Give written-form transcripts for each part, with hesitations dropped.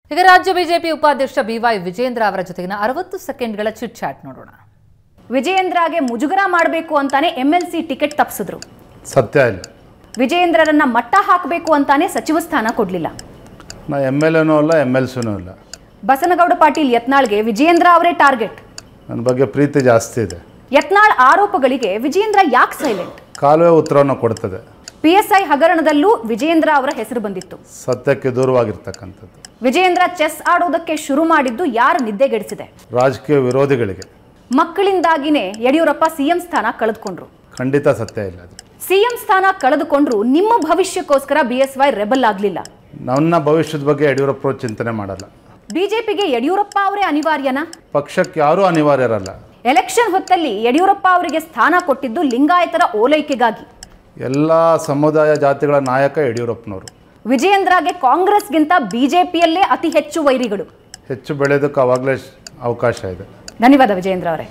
ಈಗ ರಾಜ್ಯ ಬಿಜೆಪಿ ಉಪಾಧ್ಯಕ್ಷ ವಿಜಯೇಂದ್ರ ಅವರ ಜೊತೆಗಿನ 60 ಸೆಕೆಂಡ್ಗಳ ಚಿಟ್ ಚಾಟ್ ನೋಡೋಣ. ವಿಜಯೇಂದ್ರಗೆ ಮುಜುಗರ ಮಾಡಬೇಕು ಅಂತಾನೆ ಎಂಎಲ್ಸಿ ಟಿಕೆಟ್ ತಪ್ಪಿಸಿದ್ರು. ಸತ್ಯ ಇಲ್ಲ. ವಿಜಯೇಂದ್ರರನ್ನ ಮಟ್ಟ ಹಾಕಬೇಕು ಅಂತಾನೆ ಸಚಿವ ಸ್ಥಾನ ಕೊಡ್ಲಿಲ್ಲ. ನಾ ಎಂಎಲ್ಎನೂ ಅಲ್ಲ ಎಂಎಲ್ಸಿನೂ ಇಲ್ಲ. ಬಸನಗೌಡ ಪಾಟೀಲ್ ಯತ್ನಾಳ್ಗೆ ವಿಜಯೇಂದ್ರ ಅವರೇ ಟಾರ್ಗೆಟ್. ನನ್ನ ಬಗ್ಗೆ ಪ್ರೀತಿ ಜಾಸ್ತಿ ಇದೆ. ಯತ್ನಾಳ್ ಆರೋಪಗಳಿಗೆ ವಿಜಯೇಂದ್ರ ಯಾಕೆ ಸೈಲೆಂಟ್? ಕಾಲುವೆ ಉತ್ತರವನ್ನು ಕೊಡ್ತದೆ. ಪಿಎಸ್ಐ ಹಗರಣದಲ್ಲೂ ವಿಜಯೇಂದ್ರ ಅವರ ಹೆಸರು ಬಂದಿತ್ತು. ಸತ್ಯಕ್ಕೆ ದೂರವಾಗಿರ್ತಕ್ಕಂಥದ್ದು. ವಿಜಯೇಂದ್ರ ಚೆಸ್ ಆಡೋದಕ್ಕೆ ಶುರು ಮಾಡಿದ್ದು ಯಾರ ನಿದ್ದೆಗೆಡಿಸಿದೆ? ರಾಜಕೀಯ ವಿರೋಧಿಗಳಿಗೆ. ಮಕ್ಕಳಿಂದಾಗಿನೇ ಯಡಿಯೂರಪ್ಪ ಸಿಎಂ ಸ್ಥಾನ ಕಳೆದುಕೊಂಡ್ರು. ಖಂಡಿತ ಸತ್ಯ ಇಲ್ಲ. ಸಿಎಂ ಸ್ಥಾನ ಕಳೆದುಕೊಂಡ್ರು ನಿಮ್ಮ ಭವಿಷ್ಯಕ್ಕೋಸ್ಕರ ಬಿಎಸ್ವೈ ರೆಬಲ್ ಆಗಲಿಲ್ಲ. ನನ್ನ ಭವಿಷ್ಯದ ಬಗ್ಗೆ ಯಡಿಯೂರಪ್ಪ ಚಿಂತನೆ ಮಾಡಲ್ಲ. ಬಿಜೆಪಿಗೆ ಯಡಿಯೂರಪ್ಪ ಅವರೇ ಅನಿವಾರ್ಯನಾ? ಪಕ್ಷಕ್ಕೆ ಯಾರೂ ಅನಿವಾರ್ಯರಲ್ಲ. ಎಲೆಕ್ಷನ್ ಹೊತ್ತಲ್ಲಿ ಯಡಿಯೂರಪ್ಪ ಅವರಿಗೆ ಸ್ಥಾನ ಕೊಟ್ಟಿದ್ದು ಲಿಂಗಾಯತರ ಓಲೈಕೆಗಾಗಿ. ಎಲ್ಲ ಸಮುದಾಯ ಜಾತಿಗಳ ನಾಯಕ ಯಡಿಯೂರಪ್ಪನವರು. ವಿಜಯೇಂದ್ರಗೆ ಕಾಂಗ್ರೆಸ್ಗಿಂತ ಬಿಜೆಪಿಯಲ್ಲೇ ಅತಿ ಹೆಚ್ಚು ವೈರಿಗಳು. ಹೆಚ್ಚು ಬೆಳೆಯೋದಕ್ಕೆ ಅವಾಗಲೇ ಅವಕಾಶ ಇದೆ. ಧನ್ಯವಾದ ವಿಜಯೇಂದ್ರ ಅವರೇ.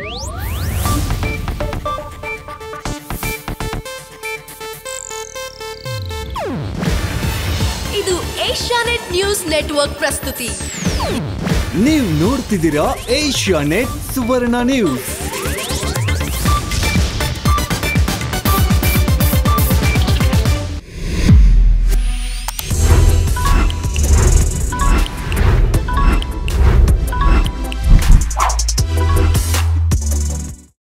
ಇದು ಏಷ್ಯಾನೆಟ್ ನ್ಯೂಸ್ ನೆಟ್ವರ್ಕ್ ಪ್ರಸ್ತುತಿ. ನೀವು ನೋಡ್ತಿದ್ದೀರಾ ಏಷ್ಯಾನೆಟ್ ಸುವರ್ಣ ನ್ಯೂಸ್.